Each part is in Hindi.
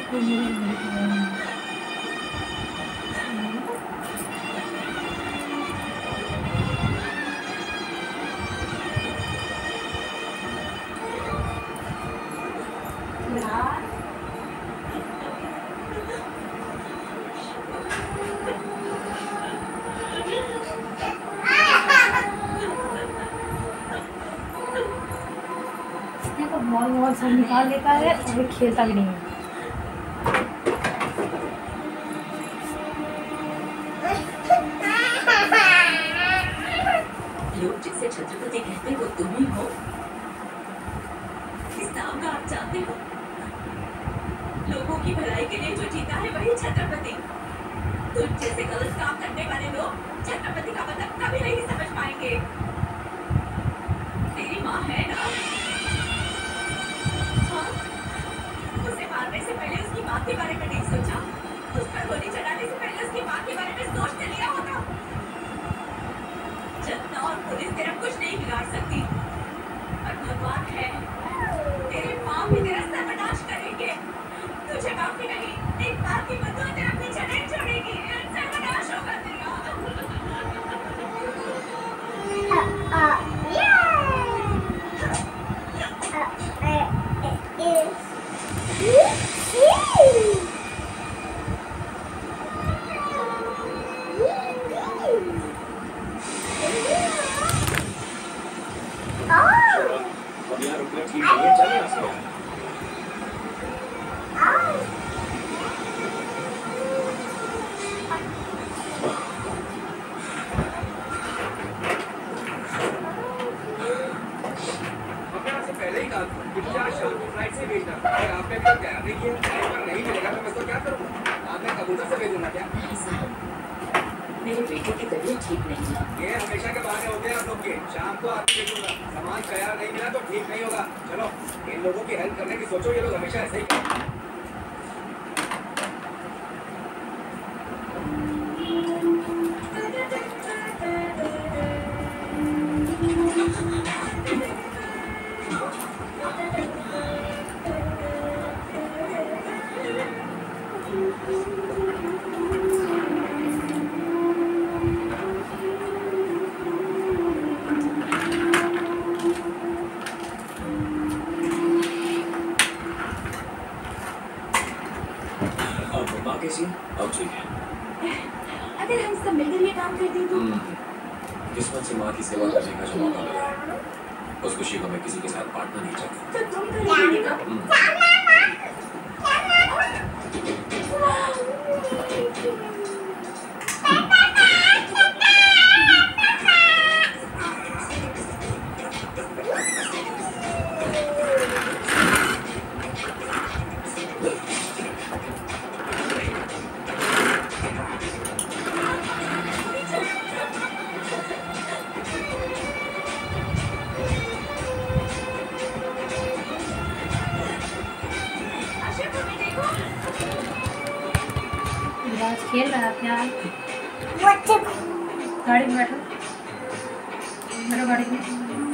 बॉल सब निकाल लेता है और खेलता भी नहीं है। लोग जिसे छत्रपति कहते वो तुम ही हो। इस नाम का आप जानते हो? लोगों की भलाई के लिए जो जीता है वही छत्रपति। तुम जैसे गलत काम करने वाले लोग छत्रपति का मतलब कभी नहीं समझ पाएंगे। तेरी माँ है ना? उसे मारने से पहले उसकी माँ के बारे में नहीं सोचा? उस पर गोली चलाने से पहले उसकी माँ के बारे में सोच लिया होता? जनता और पुलिस तेरा कुछ नहीं बिगाड़ सकती, और भगवान है तेरे माँ भी तेरा सर्वनाश करेंगे। तुझे माफी नहीं, एक बार की बदुआ तेरा पीछे नहीं छोड़ेगी। सर्वनाश होगा तेरा। मेरे बेटे की तबीयत ठीक नहीं है। ये हमेशा के बहाने होते हैं आप लोग के। शाम को आके देखूंगा, सामान तैयार नहीं मिला तो ठीक नहीं होगा। चलो, इन लोगों की हेल्प करने की सोचो, ये लोग हमेशा ऐसे ही करते हैं। अगर हम सब मिलकर ये काम करते तो किस्मत से माँ की सेवा करने का जो मौका मिला है उस खुशी को मैं किसी के साथ बांटना नहीं चाहता। तो तुम करोगे खेल रहा था यार। गाड़ी में बैठो, बैठो गाड़ी में।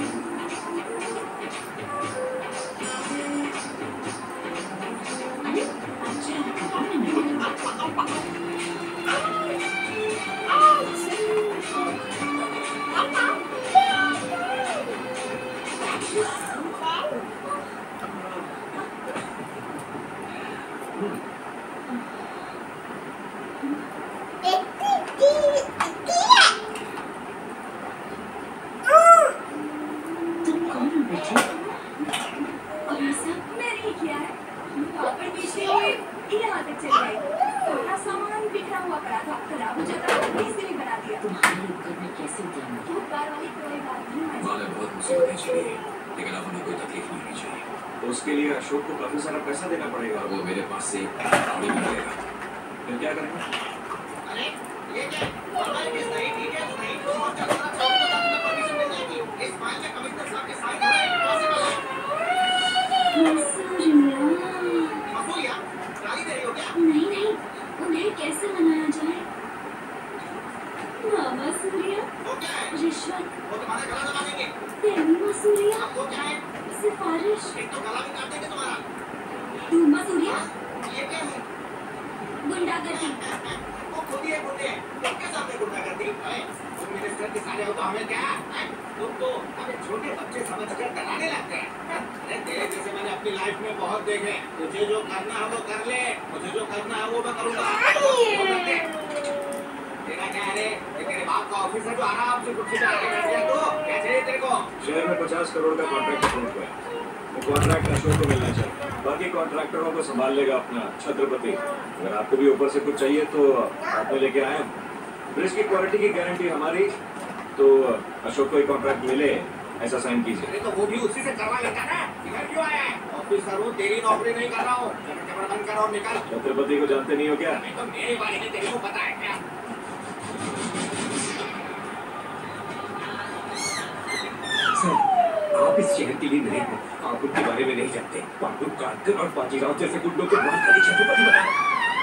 उसके लिए अशोक को काफी सारा पैसा देना पड़ेगा। वो मेरे पास से गाड़ी में मिलेगा। फिर क्या करेंगे? अरे ये क्या? हमारे केस नहीं, डिटेल्स नहीं, तो और जब तक आपको परमिशन मिल जाएगी। इस फाइल में कमिश्नर साहब के साइन होना इम्पॉसिबल है। मसूलिया, गाली दे रही हो क्या? नहीं, उन्हें कैसे मनाया जाए? मामा सूर्या, वो क्या है? रिश्वत, वो तुम्हारा गला दबा देंगे। तेरी सूर्या, वो क्या है? सिफारिश, एक तो गला भी काट देंगे तुम्हारा। धूमा सूर्या, ये क्या है? गुंडागर्दी। वो खुद ही है गुंडे, सबके सामने गुंडागर्दी है। तुम मिनिस्टर के सारे हो तो हमें क्या है? तुम तो हमें छोटे बच्चे समझकर डराने लगते हैं। अरे तेरे जैसे मैंने अपनी लाइफ में बहुत देखे। तुझे जो करना है वो कर ले, मुझे जो करना है वो मैं करूँगा। तेरा क्या है? ये तेरे बाप का ऑफिस है जो आराम से कुर्सी पे आके बैठ गया। तो क्या चाहिए तेरे को? शहर में 50 करोड़ का कॉन्ट्रैक्ट अप्रूव हुआ है। वो कॉन्ट्रैक्ट अशोक को मिलना चाहिए। बाकी कॉन्ट्रैक्टरों को संभाल लेगा अपना छत्रपति। अगर आपको भी ऊपर से कुछ चाहिए तो आप में लेके आए। ब्रिज की क्वालिटी की गारंटी हमारी, तो अशोक को एक कॉन्ट्रैक्ट मिले ऐसा साइन कीजिए। अरे तो वो भी उसी से करवा लेता ना। इधर क्यों आया है? ऑफिसर हूँ, तेरी नौकरी नहीं कर रहा हूँ। कैमरा बंद करो और निकल। छत्रपति को जानते नहीं हो क्या? नहीं तो मेरे बारे में तेरे को पता है क्या? सर, आप इस शहर के लिए नहीं हो। आप उनके बारे में नहीं जानते। पांडु काटकर और बाजीराव जैसे गुंडों को मार कर छत्रपति बनाया।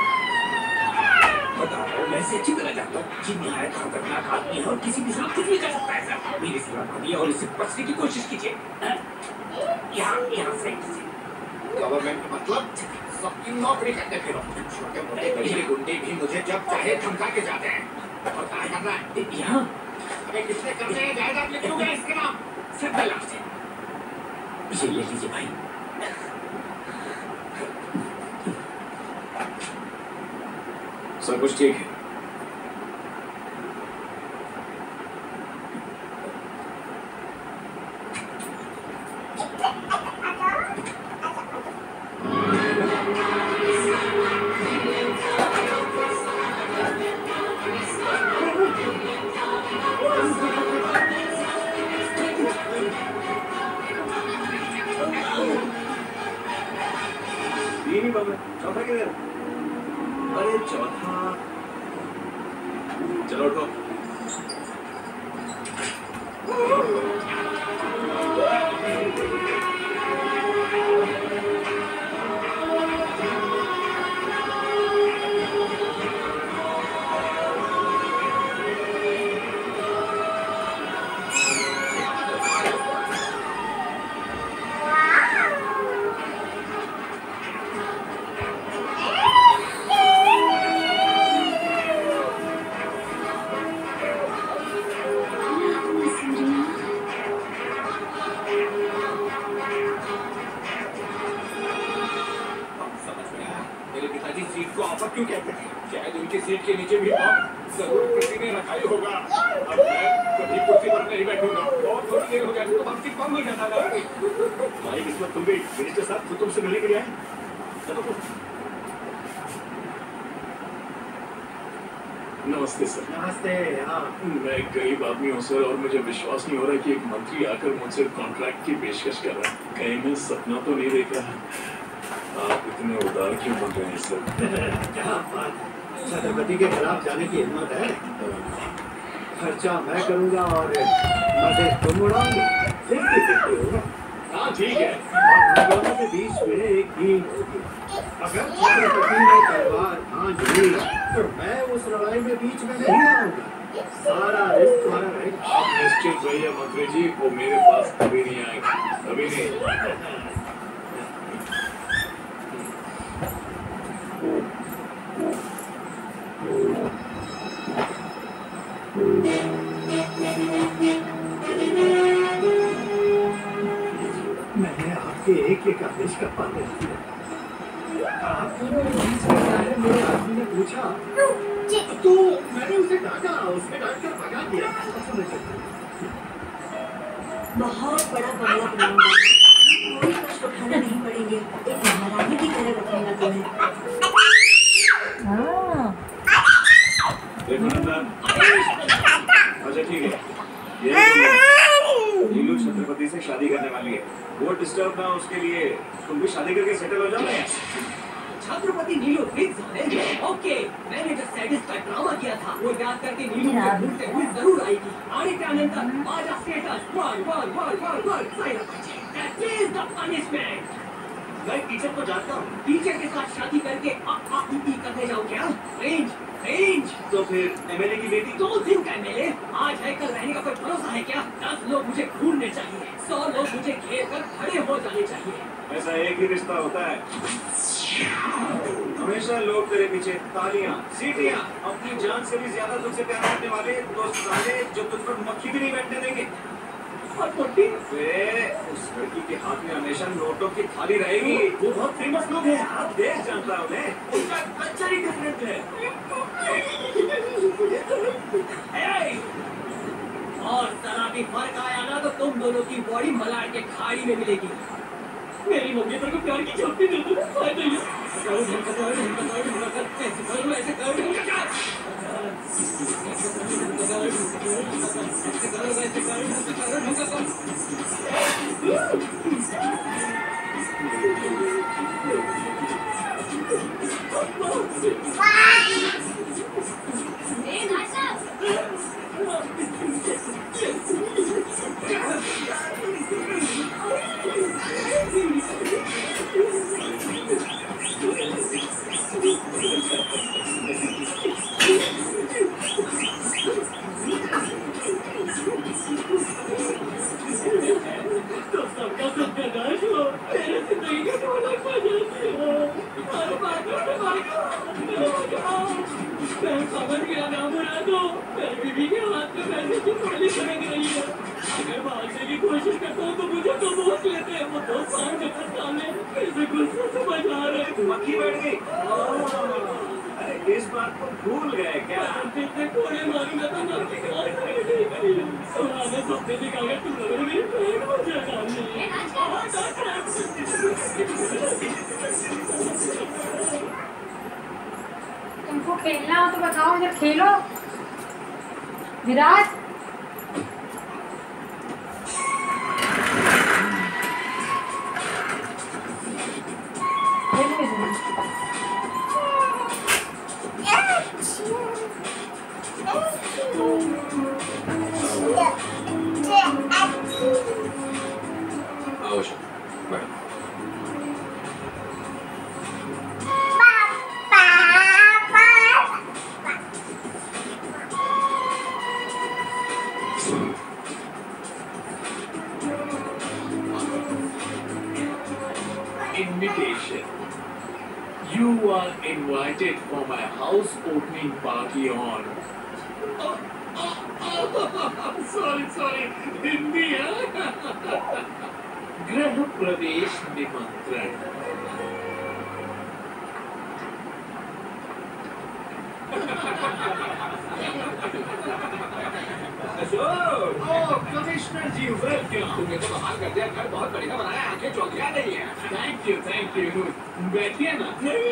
बताओ, मैं इसे अच्छी तरह जानता हूँ। जी निहायत खतरनाक आदमी है और किसी भी साथ कुछ भी कर सकता है सर। मेरी सलाह मानिए और इसे बचने की कोशिश कीजिए। यहाँ से गवर्नमेंट मतलब सबकी नौकरी करते फिरो। छोटे मोटे गरीब गुंडे भी मुझे जब चाहे धमका के जाते हैं। और क्या करना है? यहाँ अबे किसने करने हैं? जायदाद लिख दूंगा इसके नाम। सब लाभ से ये ले लीजिए भाई। सब कुछ ठीक है। तीन ही बाबा, चौथा किधर? अरे चौथा, चलो उठो। सीट को ऑफर क्यों कहते हैं? शायद उनकी सीट के नीचे भी जरूर किसी ने रखा ही होगा। अब मैं कभी कुर्सी पर नहीं बैठूंगा। बहुत थोड़ी देर हो जाती तो हम सीट कम हो जाता था। भाई किस्मत, तुम भी मिनिस्टर साहब तो तुमसे मिलने के लिए आए। चलो। नमस्ते सर। नमस्ते। हाँ, मैं एक गरीब आदमी हूँ सर, और मुझे विश्वास नहीं हो रहा कि एक मंत्री आकर मुझसे कॉन्ट्रैक्ट की पेशकश कर रहा है। कहीं मैं सपना तो नहीं देख रहा। आप इतने उदार क्यों बन रहे हैं सर? क्या बात, छत्रपति के खिलाफ जाने की हिम्मत है? खर्चा मैं करूंगा और मजे तुम उड़ाओगे। 50-50 होगा। हाँ ठीक है। और हम दोनों के बीच में एक डील होगी। अगर छत्रपति ने तलवार भांज ली तो मैं उस लड़ाई में बीच में नहीं आऊंगा। सारा रिस्क तुम्हारा रहेगा। आप निश्चित रहिए मंत्री जी, वो मेरे पास कभी नहीं आएगा, कभी नहीं। मैंने आपके एक आदेश का पालन किया। आपको मेरे आदमी ने पूछा तो मैंने उसे डांटा, उसने डांटकर भगा दिया। बहुत बड़ा बंगला बनाऊंगा, कोई कष्ट उठाना नहीं पड़ेंगे, एक महारानी की तरह रखूंगा तुम्हें। अच्छा ठीक है, नीलू छत्रपति से शादी करने वाली है। वो डिस्टर्ब ना, उसके लिए तुम भी शादी करके सेटल हो जाओ। छत्रपति नीलू फिक्स है। ओके, मैंने जो सैडिस्ट का ड्रामा किया था वो याद करके नीलू के मुंह से हुई जरूर आएगी। आने के अनंतर आजा स्टेटस वर साइन अप कीजिए। That is the punishment. मैं टीचर को जानता हूँ, टीचर के साथ शादी करके करने जाऊँ क्या? रेंज तो फिर एमएलए की बेटी 2 दिन का एमएलए आज है कल रहने का कोई भरोसा है क्या? 10 लोग मुझे ढूंढने चाहिए, 100 लोग मुझे घेर कर खड़े हो जाने चाहिए। ऐसा एक ही रिश्ता होता है। हमेशा लोग तेरे पीछे तालियां, सीटियां, अपनी जान से भी ज्यादा तुझसे प्यार करने वाले तो साले जो तुझ पर मक्खी भी नहीं बैठने देंगे। और पुट्टी उस लड़की के हाथ में हमेशा नोटों की थाली रहेगी। वो बहुत फेमस लोग हैं, आप देश जानता है उन्हें, उनका कल्चर ही डिफरेंट है। और जरा भी फर्क आया ना तो तुम दोनों की बॉडी मलाड के खाड़ी में मिलेगी। मेरी मम्मी पर को प्यार की झोंपड़ी दे दो। कोशिश करता हूँ तो मुझे तो बहुत लेते हैं। वो 2 साल के सामने कैसे गुस्से से बजा रहे। मक्खी बैठ गई। अरे इस बात को भूल गए क्या? जितने कोने मारूंगा तो मक्खी सबसे दिखाएगा तुम लोगों ने मेरी पेट को जगा ली। तुमको खेलना हो तो बताओ, इधर खेलो। Virat invitation. You are invited for my house opening party on. Sorry, Hindi है। गृह प्रवेश निमंत्रण। Commissioner ji welcome. तुमने तो बहाल कर दिया, घर बहुत बढ़िया बनाया, आंखें चौंधिया नहीं है। Thank you. बैठिए ना।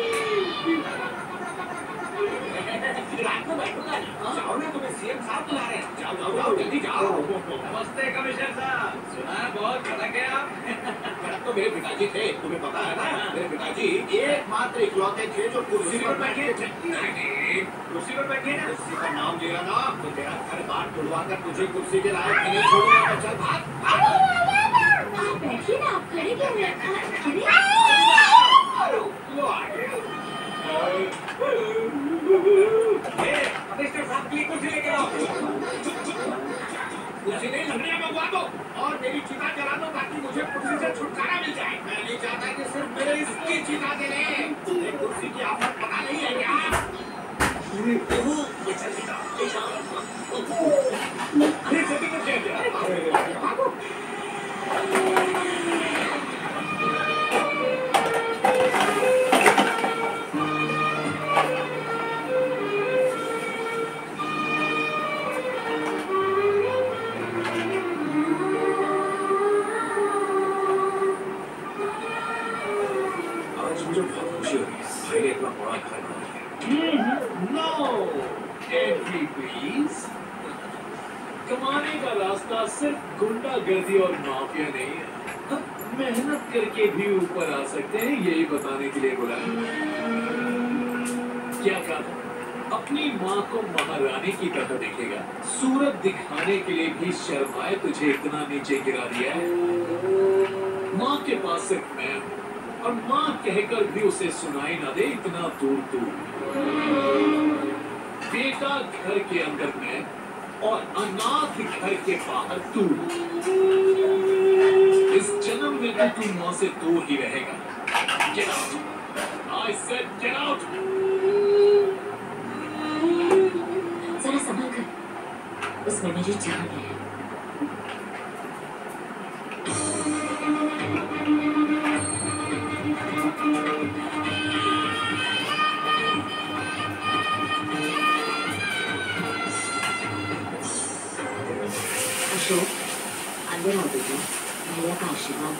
रात को बैठूंगा नहीं। जाओ ना, तुम्हें सीएम साहब बुला रहे हैं। जाओ जल्दी जाओ। नमस्ते कमिश्नर साहब। सुना है बहुत कड़क है आप। कड़क तो मेरे पिताजी थे, तुम्हें पता है ना। मेरे पिताजी एकमात्र इकलौते थे जो कुर्सी पर बैठे थे। नहीं, कुर्सी पर बैठिए ना। कुर्सी का नाम लिया ना तो तेरा घर बार खुलवा कर तुझे कुर्सी के लायक नहीं छोड़ूंगा। चल भाग। बैठिए ना, आप खड़े क्यों हैं? कमिश्नर साहब की कुर्सी लेके आओ। कुर्सी नहीं, लकड़ियां मंगवा दो और मेरी चिता जला दो ताकि मुझे कुर्सी से छुटकारा मिल जाए। मैं नहीं चाहता कि सिर्फ मेरे इसकी चिता जले। कुर्सी की आफत पता नहीं है क्या? मुझे बहुत खुशी हो रही है, भाई ने इतना बड़ा घर बना दिया। No entry please. कमाने का रास्ता सिर्फ गुंडागर्दी और माफिया नहीं है, मेहनत करके भी ऊपर आ सकते हैं, यही बताने के लिए बुलाया। क्या कहा? अपनी माँ को महारानी की तरह देखेगा, सूरत दिखाने के लिए भी शर्माए तुझे इतना नीचे गिरा दिया है। माँ के पास सिर्फ मैं हूँ और माँ कहकर भी उसे सुनाई ना दे इतना दूर दूर। बेटा घर के अंदर मैं और अनाथ घर के बाहर तू। इस जन्म में तो तू माँ से दूर ही रहेगा। Get out. I said get out. जरा संभल कर, उसमें मेरी जान है। अशोक, अंदर आओ बेटा, भैया का आशीर्वाद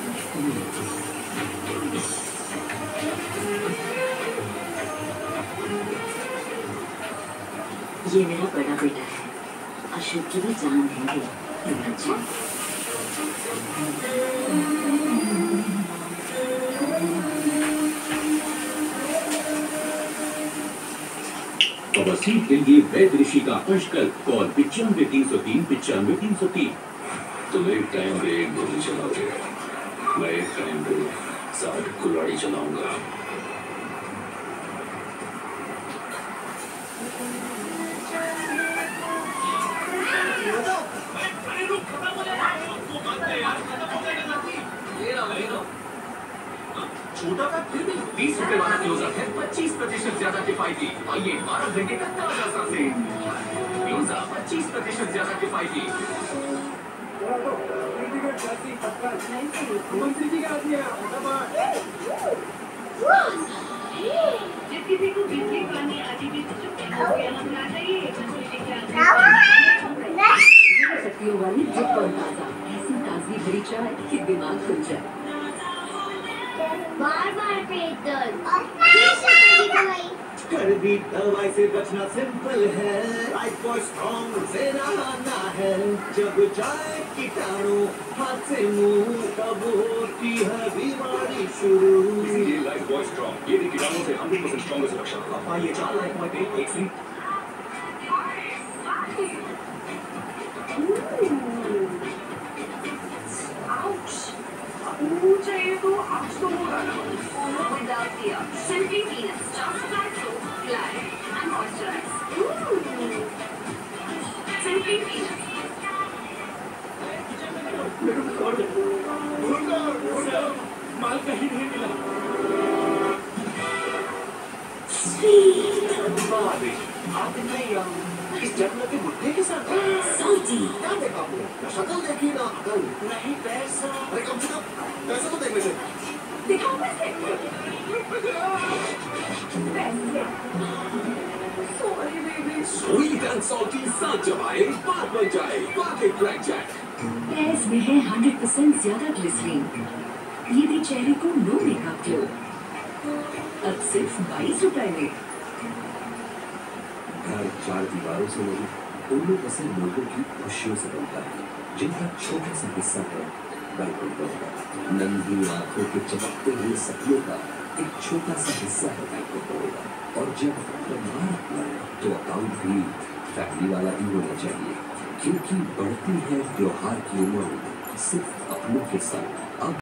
ये मेरा बड़ा बेटा है, अशोक की भी जान है ये बच्चा। अवश्य देंगे वैद ऋषि का अंशकल कॉल 95 303 95 303। तुम एक टाइम पे एक गोली चलाओगे, मैं एक टाइम पे 60 कुल्हाड़ी चलाऊंगा। छोटा था फिर भी 20 रुपए वाला क्लोजअप है 25% ज्यादा किफायती। आइए 12 घंटे का ताजा सा से क्लोजअप 25% ज्यादा किफायती। जब किसी को बिजली पानी आदि की लगना चाहिए शक्तियों वाली जिप और ताजा ऐसी ताजगी भरी चाय कि दिमाग खुल जाए। बार पेट दर्द और प्रेशर की दवाई। कड़वी दवाई से बचना सिंपल है, लाइफ बॉय स्ट्रॉन्ग से नहाना है। जब जाए कीटाणु हाथ से मुंह तब होती है बीमारी शुरू। इसीलिए लाइफ बॉय स्ट्रॉन्ग, ये भी कीटाणुओं से 100% स्ट्रॉन्ग सुरक्षा। अब पाइए 4 लाइफ बॉय पे एक फ्री। चाहिए तो आज तो होगा ना। Without fear, Simply Venus just like soap, glide and moisturize. Simply Venus. माल कहीं नहीं मिला। आप इस जन्म के बुढ़े के साथ Salty. क्या देखा आपने? ना शक्ल देखी ना अकल। नहीं पैसा। अरे कम से कम पैसा तो देखने से। दिखाओ पैसे। Sorry baby. Sweet and salty साथ जमाए बात बन जाए पॉकेट ब्लैक जैक। पेयर्स में है 100% ज्यादा ग्लिसरीन। ये दे चेहरे को नो मेकअप ग्लो। अब सिर्फ 22 रुपए में। घर 4 दीवारों से नहीं, उनमें बसे लोगों की खुशियों से बनता है, जिनका छोटा सा हिस्सा है बैलकॉन का। नंगी आंखों के चमकते हुए सपनों का एक छोटा सा हिस्सा है बैलकॉन का। और जब परिवार अपना तो अकाउंट भी फैमिली वाला ही होना चाहिए, क्योंकि बढ़ती है त्योहार की उम्र सिर्फ अपनों के साथ। अब